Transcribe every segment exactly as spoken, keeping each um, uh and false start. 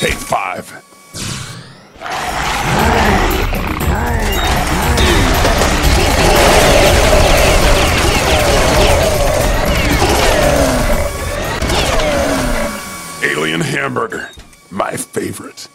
Take five. Alien hamburger. My favorite.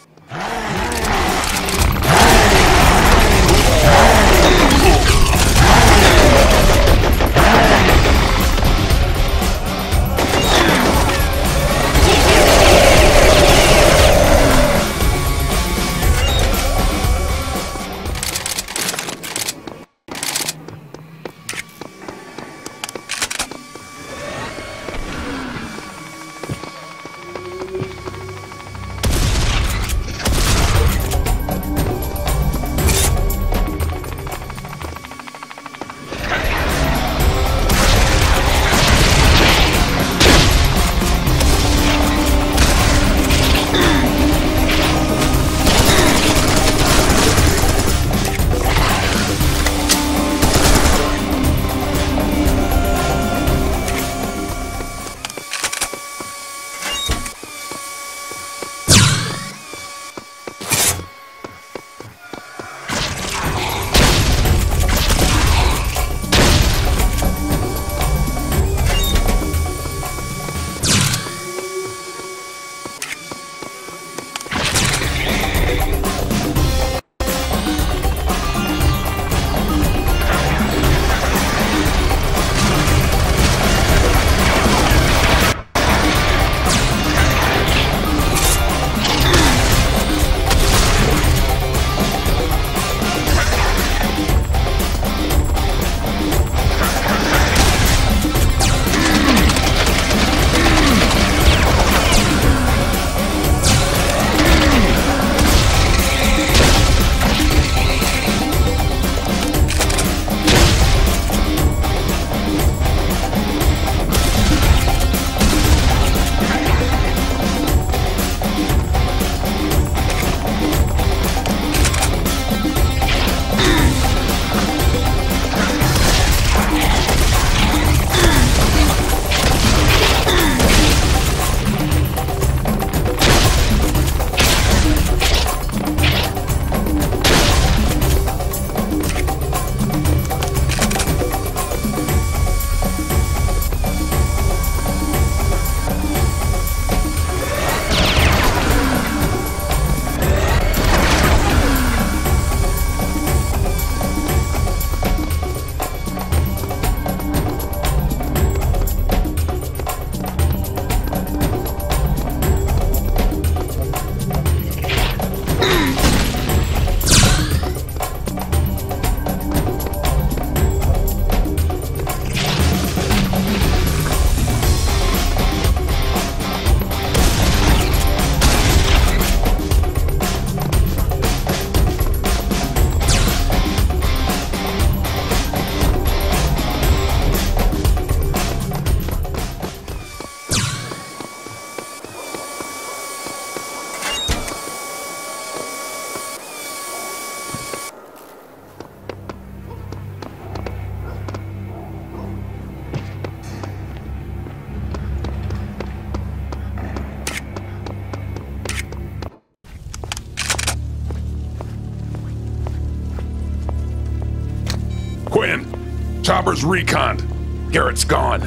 Quinn, Chopper's reconned. Garrett's gone.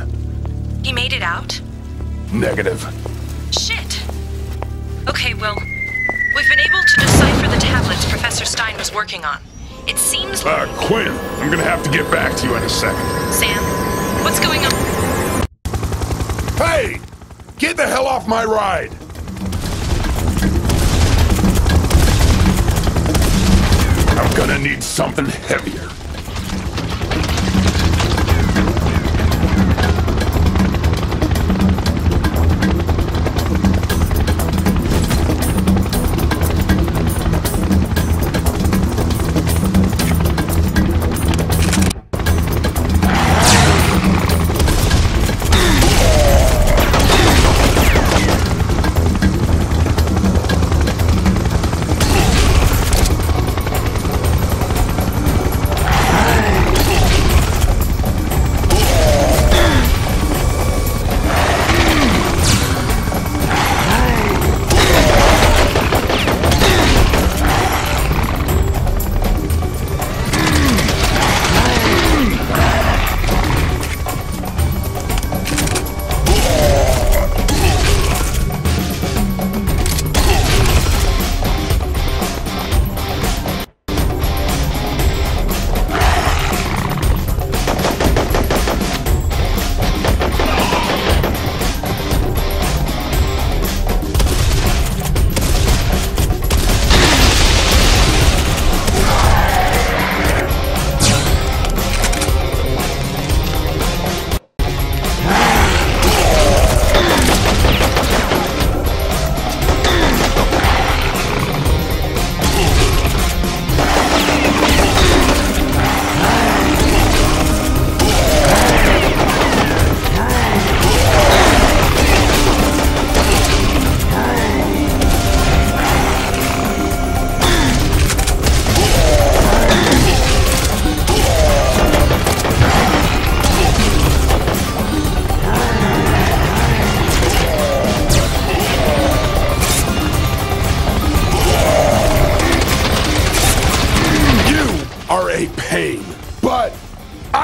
He made it out? Negative. Shit. Okay, well, we've been able to decipher the tablets Professor Stein was working on. It seems... Uh, Quinn, I'm gonna have to get back to you in a second. Sam, what's going on? Hey! Get the hell off my ride! I'm gonna need something heavier.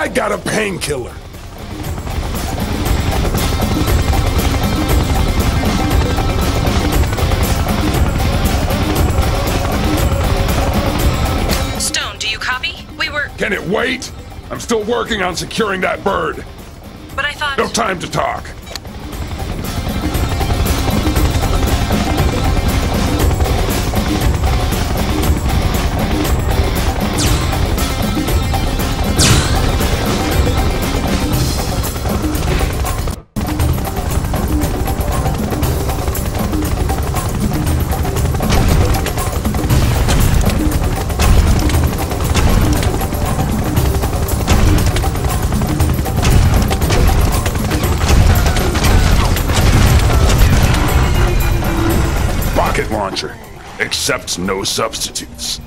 I got a painkiller. Stone, do you copy? We were... Can it wait? I'm still working on securing that bird. But I thought... No time to talk. Launcher accepts no substitutes.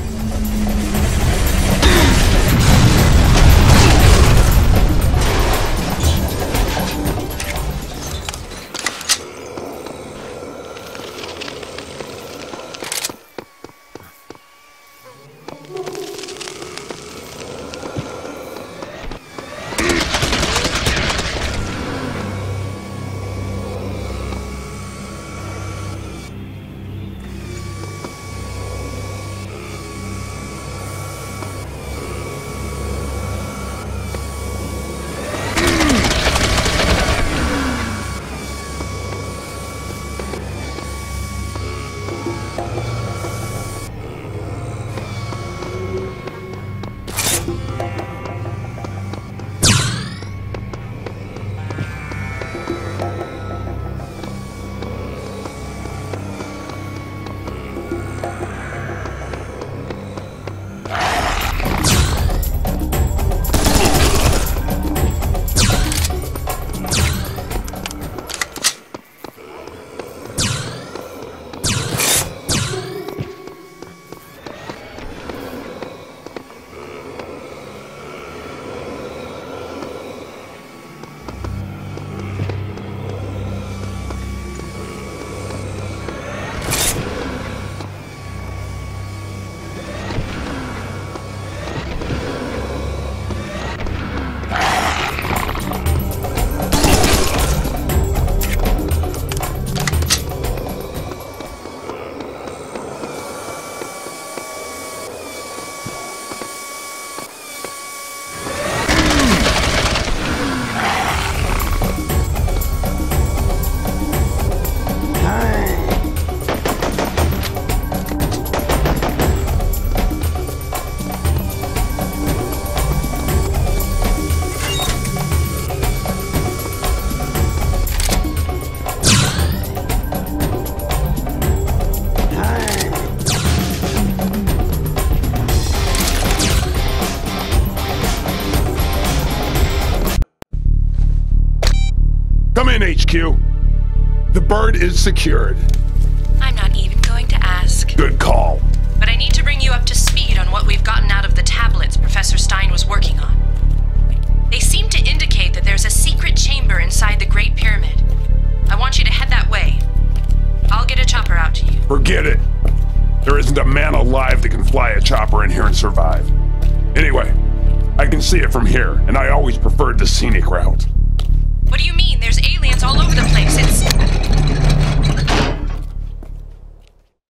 Come in, H Q. The bird is secured. I'm not even going to ask. Good call. But I need to bring you up to speed on what we've gotten out of the tablets Professor Stein was working on. They seem to indicate that there's a secret chamber inside the Great Pyramid. I want you to head that way. I'll get a chopper out to you. Forget it. There isn't a man alive that can fly a chopper in here and survive. Anyway, I can see it from here, and I always preferred the scenic route. What do you mean? There's aliens all over the place. It's...